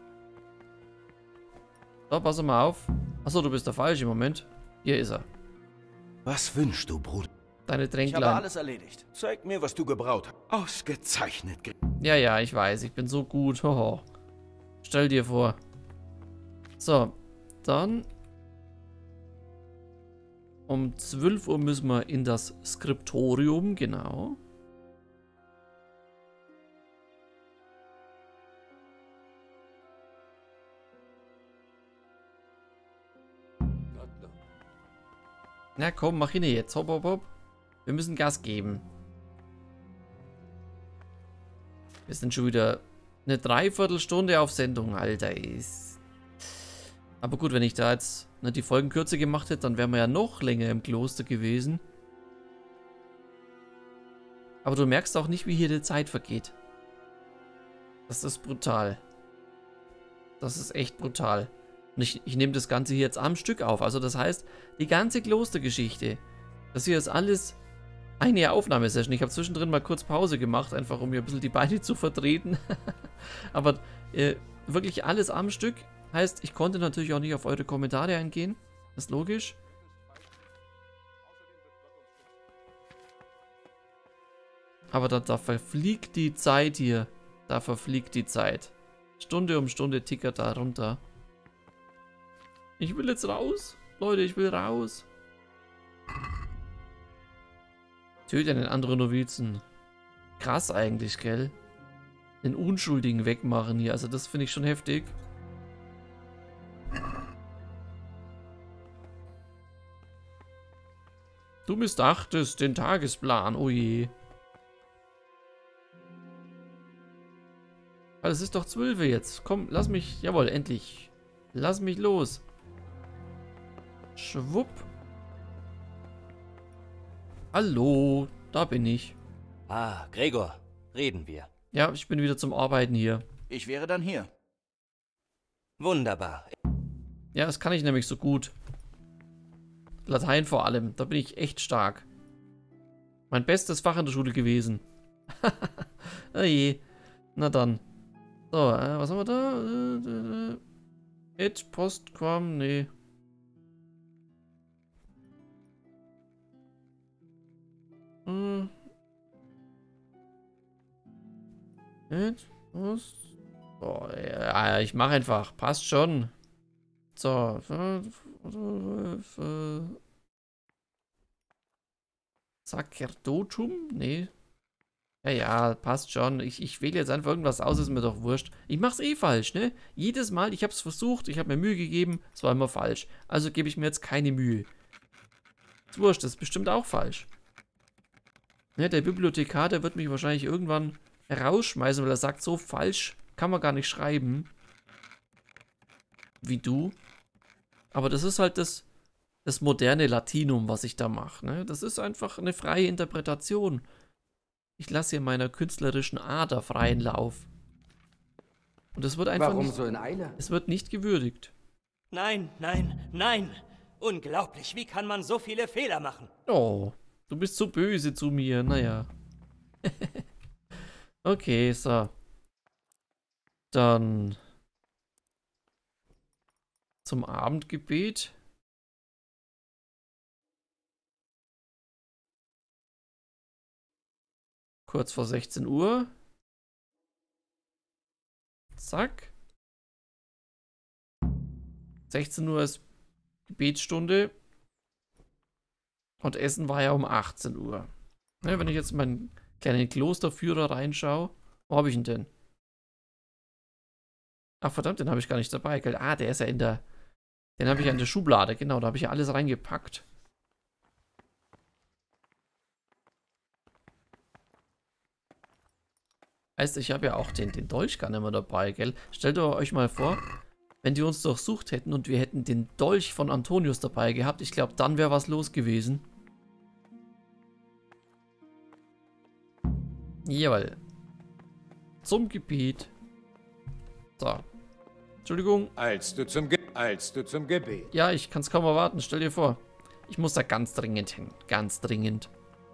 So, pass mal auf. Achso, du bist der falsche im Moment. Hier ist er. Was wünschst du, Bruder? Deine Tränklein. Ich habe alles erledigt. Zeig mir, was du gebraut hast. Ausgezeichnet. Ja, ja, ich weiß. Ich bin so gut. Hoho. Stell dir vor. So, dann um 12 Uhr müssen wir in das Skriptorium, genau. Na komm, mach ihn jetzt. Hopp, hopp, hopp. Wir müssen Gas geben. Wir sind schon wieder eine Dreiviertelstunde auf Sendung, Alter. Aber gut, wenn ich da jetzt die Folgen kürzer gemacht hätte, dann wären wir ja noch länger im Kloster gewesen. Aber du merkst auch nicht, wie hier die Zeit vergeht. Das ist brutal. Das ist echt brutal. Und ich nehme das Ganze hier jetzt am Stück auf. Also das heißt, die ganze Klostergeschichte, das hier ist alles eine Aufnahmesession. Ich habe zwischendrin mal kurz Pause gemacht, einfach um mir ein bisschen die Beine zu vertreten. Aber wirklich alles am Stück. Heißt, ich konnte natürlich auch nicht auf eure Kommentare eingehen. Das ist logisch. Aber da verfliegt die Zeit hier. Da verfliegt die Zeit. Stunde um Stunde tickert da runter. Ich will jetzt raus. Leute, ich will raus. Töte einen anderen Novizen. Krass eigentlich, gell? Den Unschuldigen wegmachen hier. Also das finde ich schon heftig. Du missachtest den Tagesplan. Oh je. Es ist doch 12 jetzt. Komm, lass mich... Jawohl, endlich. Lass mich los. Schwupp. Hallo, da bin ich. Ah, Gregor, reden wir. Ja, ich bin wieder zum Arbeiten hier. Ich wäre dann hier. Wunderbar. Ja, das kann ich nämlich so gut. Latein vor allem, da bin ich echt stark. Mein bestes Fach in der Schule gewesen. Oh je. Na dann. So, was haben wir da? Et postquam, nee. Et post. Oh, ja, ich mache einfach. Passt schon. So. Sacerdotum? Nee. Ja, passt schon. Ich wähle jetzt einfach irgendwas aus, ist mir doch wurscht. Ich mach's eh falsch, ne? Jedes Mal, ich hab's versucht, ich habe mir Mühe gegeben, es war immer falsch. Also gebe ich mir jetzt keine Mühe. Ist wurscht, das ist bestimmt auch falsch. Ne, der Bibliothekar, der wird mich wahrscheinlich irgendwann rausschmeißen, weil er sagt, so falsch kann man gar nicht schreiben. Wie du. Aber das ist halt das moderne Latinum, was ich da mache, ne? Das ist einfach eine freie Interpretation. Ich lasse hier meiner künstlerischen Ader freien Lauf. Und es wird einfach Warum nicht, so in Eile? es wird nicht gewürdigt. Nein, nein, nein! Unglaublich, wie kann man so viele Fehler machen? Oh, du bist so böse zu mir, naja. Okay, so. Dann zum Abendgebet. Kurz vor 16 Uhr. Zack. 16 Uhr ist Gebetsstunde. Und Essen war ja um 18 Uhr. Ja, wenn ich jetzt in meinen kleinen Klosterführer reinschaue. Wo habe ich ihn denn? Ach verdammt, den habe ich gar nicht dabei. Gell? Ah, der ist ja in der... Den habe ich ja in der Schublade. Genau, da habe ich ja alles reingepackt. Heißt, ich habe ja auch den Dolch gar nicht mehr dabei, gell? Stellt euch mal vor, wenn die uns durchsucht hätten und wir hätten den Dolch von Antonius dabei gehabt, ich glaube, dann wäre was los gewesen. Jawohl. Zum Gebet. So. Entschuldigung. Eilst du zum Gebet? Ja, ich kann es kaum erwarten. Stell dir vor. Ich muss da ganz dringend hin. Ganz dringend.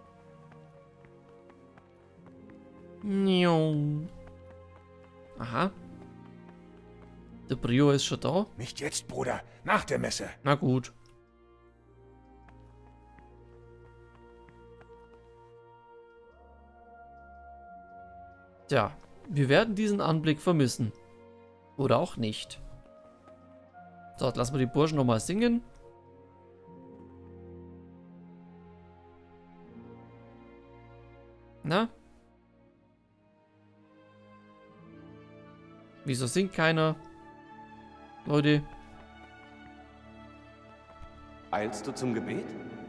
Aha. Der Brio ist schon da. Nicht jetzt, Bruder. Nach der Messe. Na gut. Tja, wir werden diesen Anblick vermissen. Oder auch nicht. So, jetzt lassen wir die Burschen nochmal singen. Na? Wieso singt keiner? Leute. Eilst du zum Gebet?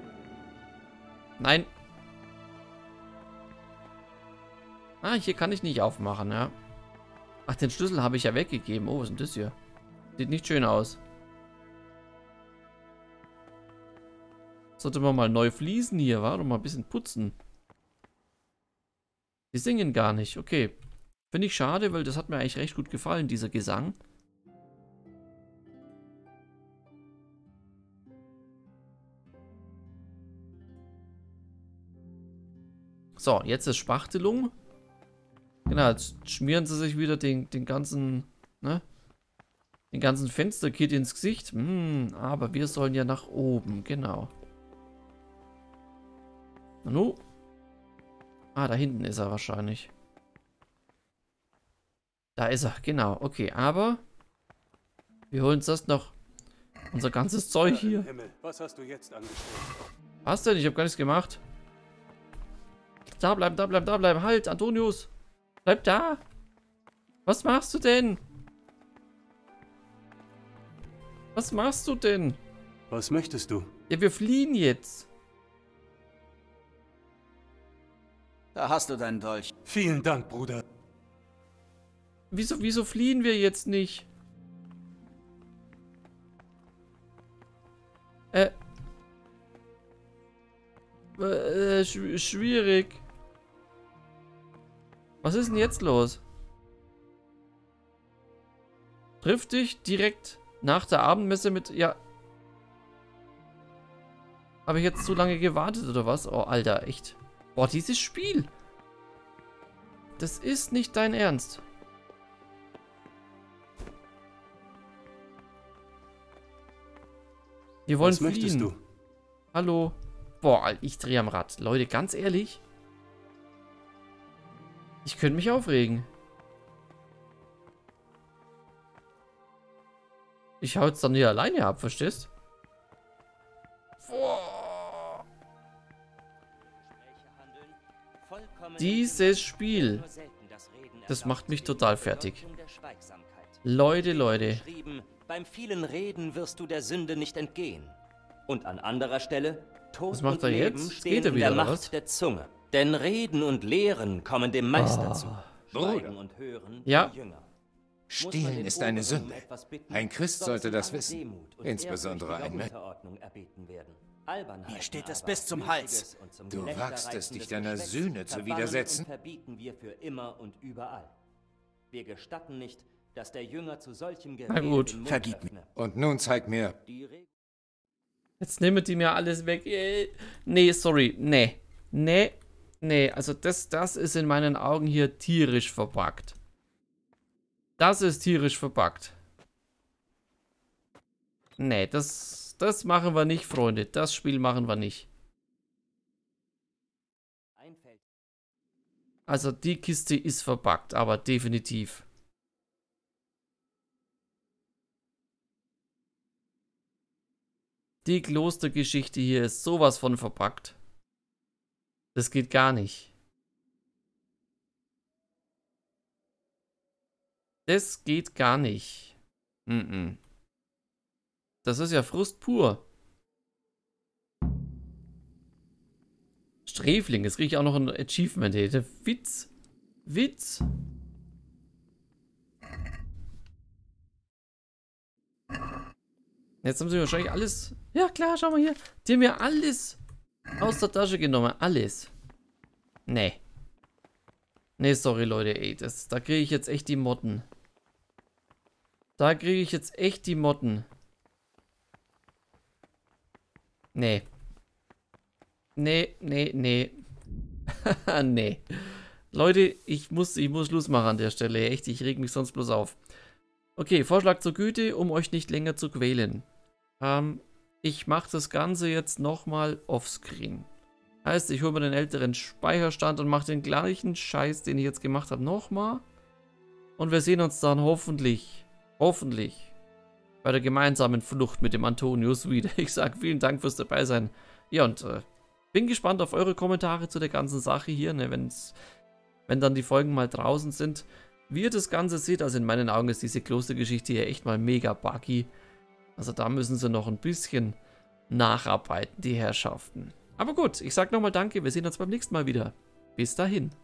Nein. Ah, hier kann ich nicht aufmachen, ja. Ach, den Schlüssel habe ich ja weggegeben. Oh, was ist denn das hier? Sieht nicht schön aus. Sollte man mal neu fließen hier, wa? Und mal ein bisschen putzen. Die singen gar nicht. Okay. Finde ich schade, weil das hat mir eigentlich recht gut gefallen, dieser Gesang. So, jetzt ist Spachtelung. Genau, jetzt schmieren sie sich wieder den ganzen, ne? Den ganzen Fensterkit ins Gesicht. Aber wir sollen ja nach oben, genau. Nanu. Ah, da hinten ist er wahrscheinlich. Da ist er, genau. Okay, aber wir holen uns erst noch unser ganzes Zeug hier. Himmel, was hast du jetzt angestellt? Was denn? Ich habe gar nichts gemacht. Da bleiben, da bleiben, da bleiben. Halt, Antonius. Bleib da. Was machst du denn? Was machst du denn? Was möchtest du? Ja, wir fliehen jetzt. Da hast du deinen Dolch. Vielen Dank, Bruder. Wieso fliehen wir jetzt nicht? Schwierig. Was ist denn jetzt los? Triff dich direkt nach der Abendmesse mit... Ja. Habe ich jetzt zu lange gewartet oder was? Oh, Alter, echt. Boah, dieses Spiel. Das ist nicht dein Ernst. Wir wollen fliehen. Was möchtest du? Hallo. Boah, ich drehe am Rad. Leute, ganz ehrlich. Ich könnte mich aufregen. Ich hau jetzt dann hier alleine ab, verstehst? Boah. Dieses Spiel. Das macht mich total fertig. Leute. Beim vielen Reden wirst du der Sünde nicht entgehen. Und an anderer Stelle, Tod macht und er Leben jetzt? stehen Geht er in wieder, der oder Macht was? der Zunge. Denn Reden und Lehren kommen dem Meister zu. Schweigen und Hören ja. dem Jünger. Stehlen ist eine Sünde. Ein Christ sollte das wissen. Insbesondere ein Mensch. Mir steht es bis zum Hals. Du wagst es, dich deiner Sühne zu widersetzen? Verbieten wir für immer und überall. Wir gestatten nicht, dass der Jünger zu solchem Na gut. Vergib mir. Und nun zeig mir. Jetzt nehmen die mir alles weg. Nee, sorry. Nee. Nee. Nee. Also das ist in meinen Augen hier tierisch verpackt. Das ist tierisch verpackt. Nee, das machen wir nicht, Freunde. Das Spiel machen wir nicht. Also die Kiste ist verpackt, aber definitiv. Die Klostergeschichte hier ist sowas von verpackt. Das geht gar nicht. Das geht gar nicht. Das ist ja Frust pur. Sträfling, jetzt kriege ich auch noch ein Achievement. Ey. Der Witz. Witz. Jetzt haben sie wahrscheinlich alles... Ja klar, schau mal hier. Die haben ja alles aus der Tasche genommen. Alles. Nee. Nee, sorry Leute, ey. Da kriege ich jetzt echt die Motten. Da kriege ich jetzt echt die Motten. Nee. Nee, nee, nee. Nee. Leute, ich muss Schluss machen an der Stelle. Echt, ich reg mich sonst bloß auf. Okay, Vorschlag zur Güte, um euch nicht länger zu quälen. Ich mache das Ganze jetzt nochmal offscreen. Heißt, ich hole mir den älteren Speicherstand und mache den gleichen Scheiß, den ich jetzt gemacht habe, nochmal. Und wir sehen uns dann hoffentlich bei der gemeinsamen Flucht mit dem Antonius wieder. Ich sage vielen Dank fürs dabei sein. Ja, und bin gespannt auf eure Kommentare zu der ganzen Sache hier, ne, wenn dann die Folgen mal draußen sind. Wie ihr das Ganze seht, also in meinen Augen ist diese Klostergeschichte hier echt mal mega buggy. Also da müssen sie noch ein bisschen nacharbeiten, die Herrschaften. Aber gut, ich sag nochmal danke, wir sehen uns beim nächsten Mal wieder. Bis dahin.